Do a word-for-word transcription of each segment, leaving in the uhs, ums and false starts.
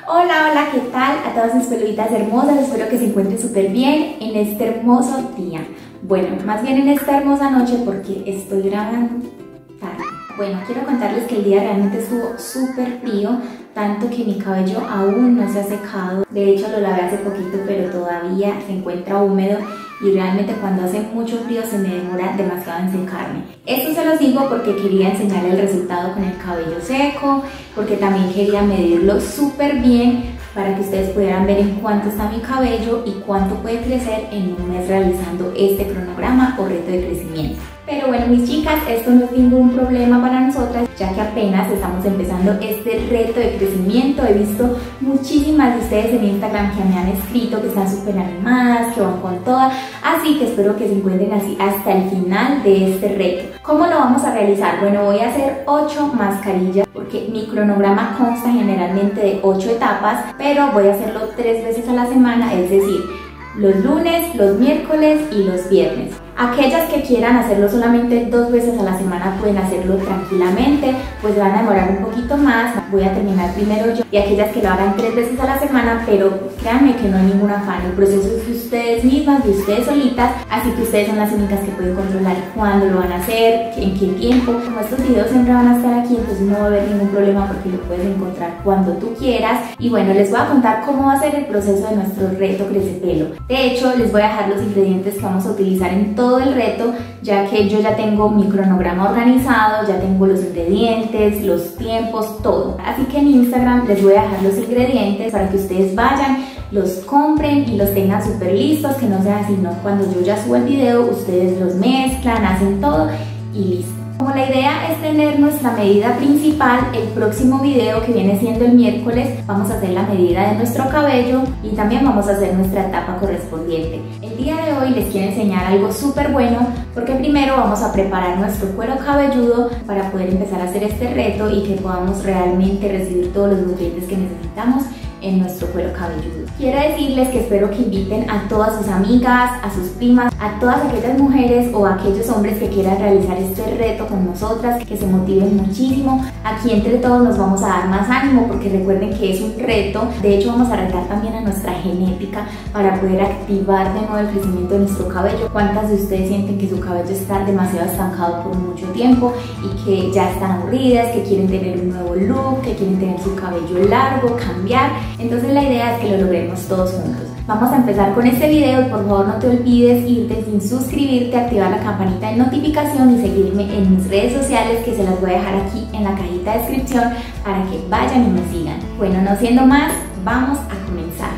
Hola, hola, ¿qué tal? A todas mis peluditas hermosas, espero que se encuentren súper bien en este hermoso día. Bueno, más bien en esta hermosa noche porque estoy grabando tarde. Bueno, quiero contarles que el día realmente estuvo súper frío, tanto que mi cabello aún no se ha secado. De hecho lo lavé hace poquito, pero todavía se encuentra húmedo y realmente cuando hace mucho frío se me demora demasiado en secarme. Esto se los digo porque quería enseñarles el resultado con el cabello seco, porque también quería medirlo súper bien para que ustedes pudieran ver en cuánto está mi cabello y cuánto puede crecer en un mes realizando este cronograma o reto de crecimiento. Pero bueno, mis chicas, esto no es ningún problema para nosotras, ya que apenas estamos empezando este reto de crecimiento. He visto muchísimas de ustedes en Instagram que me han escrito, que están súper animadas, que van con todas, así que espero que se encuentren así hasta el final de este reto. ¿Cómo lo vamos a realizar? Bueno, voy a hacer ocho mascarillas, porque mi cronograma consta generalmente de ocho etapas, pero voy a hacerlo tres veces a la semana, es decir, los lunes, los miércoles y los viernes. Aquellas que quieran hacerlo solamente dos veces a la semana pueden hacerlo tranquilamente, pues van a demorar un poquito más, voy a terminar primero yo. Y aquellas que lo hagan tres veces a la semana, pero créanme que no hay ningún afán, el proceso es de ustedes mismas, de ustedes solitas, así que ustedes son las únicas que pueden controlar cuándo lo van a hacer, en qué tiempo. Como estos videos siempre van a estar aquí, entonces no va a haber ningún problema porque lo puedes encontrar cuando tú quieras. Y bueno, les voy a contar cómo va a ser el proceso de nuestro reto Crece Pelo. De hecho, les voy a dejar los ingredientes que vamos a utilizar en todo el reto, ya que yo ya tengo mi cronograma organizado, ya tengo los ingredientes, los tiempos, todo. Así que en Instagram les voy a dejar los ingredientes para que ustedes vayan, los compren y los tengan súper listos, que no sea así, no, cuando yo ya subo el video, ustedes los mezclan, hacen todo y listo. Como la idea es tener nuestra medida principal, el próximo video que viene siendo el miércoles vamos a hacer la medida de nuestro cabello y también vamos a hacer nuestra etapa correspondiente. El día de hoy les quiero enseñar algo súper bueno porque primero vamos a preparar nuestro cuero cabelludo para poder empezar a hacer este reto y que podamos realmente recibir todos los nutrientes que necesitamos en nuestro cuero cabelludo. Quiero decirles que espero que inviten a todas sus amigas, a sus primas, a todas aquellas mujeres o a aquellos hombres que quieran realizar este reto con nosotras, que se motiven muchísimo. Aquí entre todos nos vamos a dar más ánimo porque recuerden que es un reto. De hecho vamos a retar también a nuestra genética para poder activar de nuevo el crecimiento de nuestro cabello. ¿Cuántas de ustedes sienten que su cabello está demasiado estancado por mucho tiempo y que ya están aburridas, que quieren tener un nuevo look, que quieren tener su cabello largo, cambiar? Entonces la idea es que lo logremos todos juntos. Vamos a empezar con este video y por favor no te olvides irte sin suscribirte, activar la campanita de notificación y seguirme en mis redes sociales, que se las voy a dejar aquí en la cajita de descripción para que vayan y me sigan. Bueno, no siendo más, vamos a comenzar.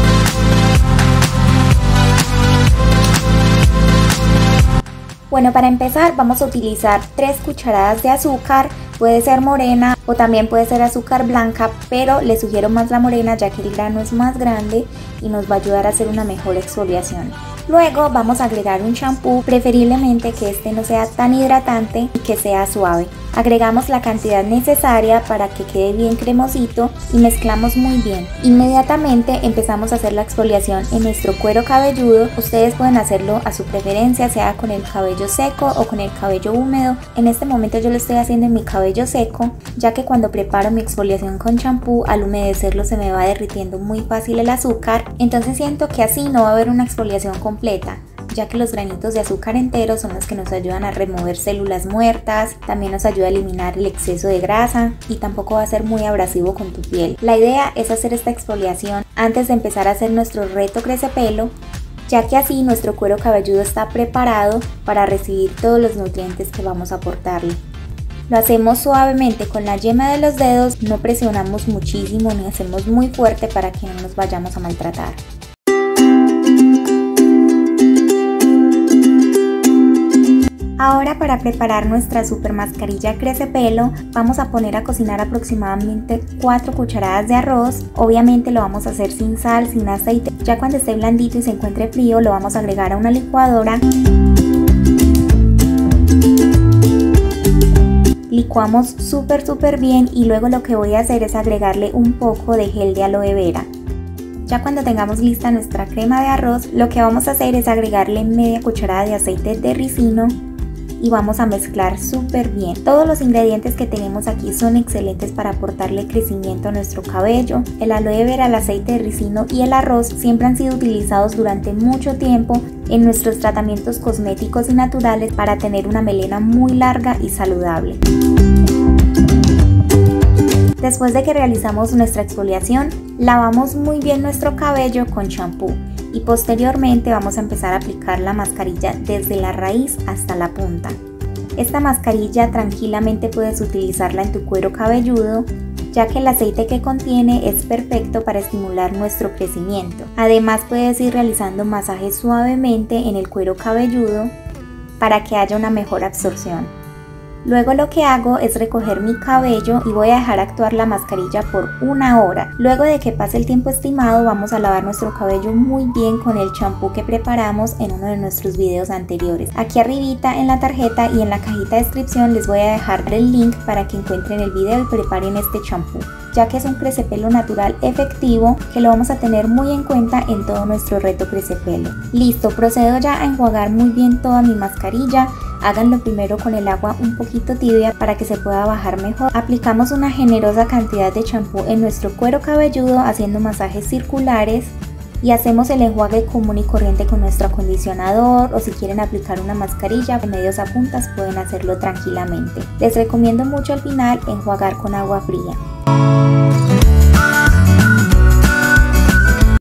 Bueno, para empezar vamos a utilizar tres cucharadas de azúcar, puede ser morena o también puede ser azúcar blanca, pero les sugiero más la morena ya que el grano es más grande y nos va a ayudar a hacer una mejor exfoliación. Luego vamos a agregar un shampoo, preferiblemente que este no sea tan hidratante y que sea suave. Agregamos la cantidad necesaria para que quede bien cremosito y mezclamos muy bien. Inmediatamente empezamos a hacer la exfoliación en nuestro cuero cabelludo. Ustedes pueden hacerlo a su preferencia, sea con el cabello seco o con el cabello húmedo. En este momento yo lo estoy haciendo en mi cabello seco, ya que cuando preparo mi exfoliación con champú, al humedecerlo se me va derritiendo muy fácil el azúcar. Entonces siento que así no va a haber una exfoliación completa, ya que los granitos de azúcar enteros son los que nos ayudan a remover células muertas, también nos ayuda a eliminar el exceso de grasa y tampoco va a ser muy abrasivo con tu piel. La idea es hacer esta exfoliación antes de empezar a hacer nuestro reto Crece Pelo, ya que así nuestro cuero cabelludo está preparado para recibir todos los nutrientes que vamos a aportarle. Lo hacemos suavemente con la yema de los dedos, no presionamos muchísimo ni hacemos muy fuerte para que no nos vayamos a maltratar. Ahora, para preparar nuestra super mascarilla Crece Pelo, vamos a poner a cocinar aproximadamente cuatro cucharadas de arroz. Obviamente lo vamos a hacer sin sal, sin aceite. Ya cuando esté blandito y se encuentre frío lo vamos a agregar a una licuadora. Licuamos súper súper bien y luego lo que voy a hacer es agregarle un poco de gel de aloe vera. Ya cuando tengamos lista nuestra crema de arroz, lo que vamos a hacer es agregarle media cucharada de aceite de ricino y vamos a mezclar súper bien. Todos los ingredientes que tenemos aquí son excelentes para aportarle crecimiento a nuestro cabello. El aloe vera, el aceite de ricino y el arroz siempre han sido utilizados durante mucho tiempo en nuestros tratamientos cosméticos y naturales para tener una melena muy larga y saludable. Después de que realizamos nuestra exfoliación, lavamos muy bien nuestro cabello con champú y posteriormente vamos a empezar a aplicar la mascarilla desde la raíz hasta la punta. Esta mascarilla tranquilamente puedes utilizarla en tu cuero cabelludo, ya que el aceite que contiene es perfecto para estimular nuestro crecimiento. Además puedes ir realizando masajes suavemente en el cuero cabelludo para que haya una mejor absorción. Luego lo que hago es recoger mi cabello y voy a dejar actuar la mascarilla por una hora. Luego de que pase el tiempo estimado vamos a lavar nuestro cabello muy bien con el champú que preparamos en uno de nuestros videos anteriores. Aquí arribita en la tarjeta y en la cajita de descripción les voy a dejar el link para que encuentren el video y preparen este champú, ya que es un crecepelo natural efectivo que lo vamos a tener muy en cuenta en todo nuestro reto crecepelo. Listo, procedo ya a enjuagar muy bien toda mi mascarilla. Háganlo primero con el agua un poquito tibia para que se pueda bajar mejor. Aplicamos una generosa cantidad de champú en nuestro cuero cabelludo haciendo masajes circulares y hacemos el enjuague común y corriente con nuestro acondicionador, o si quieren aplicar una mascarilla de medios a puntas pueden hacerlo tranquilamente. Les recomiendo mucho al final enjuagar con agua fría.